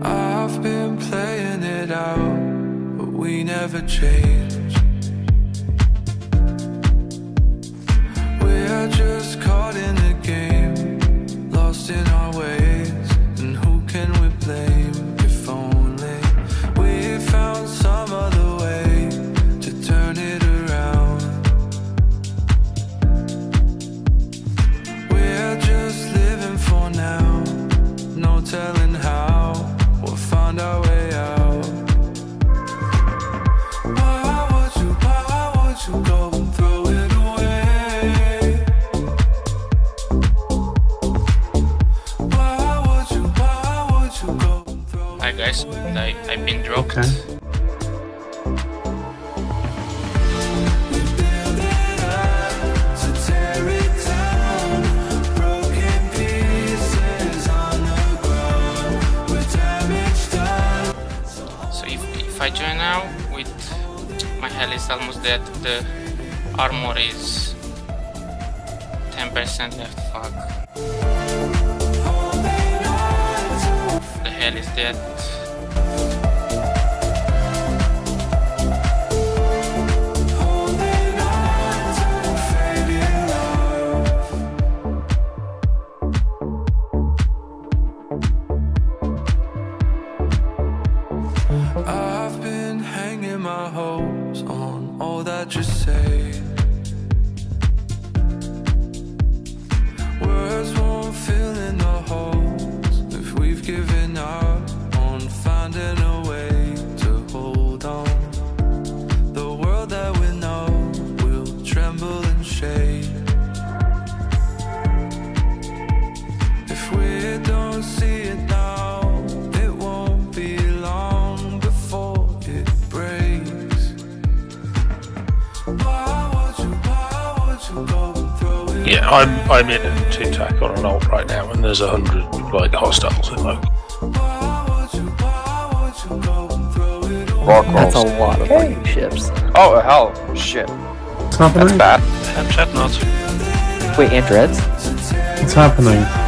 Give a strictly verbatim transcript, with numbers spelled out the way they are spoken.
I've been playing it out, but we never change. We're just caught in the game, lost in our ways, and who can we blame? If only we found some other way to turn it around. We're just living for now, no telling how we'll find our way out. Why would you, why would you go and throw it away? Why would you, why would you go and throw it away? Hi guys, I, I've been dropped. Okay. We build it up to tear it down, broken pieces on the ground, with damage done. So if, if I join now, with my health is almost dead, the armor is ten percent left, fuck. The hell is dead. Holding on to fading love. I've been hanging my hopes on all that you say. Words won't fill in the holes if we've given up on finding a way to hold on. The world that we know will tremble and shake if we don't see it now. It won't be long before it breaks. Why would you, why would you go and throw it? Yeah, I'm I'm in a two-tack on an ult right now, and there's a hundred like hostiles in like. Why would you, why would you go and throw it away? Rock That's a rolls. lot of fucking ships. Oh hell, shit. What's happening? That's bad. I'm chat not. Wait, Ant Reds? What's happening?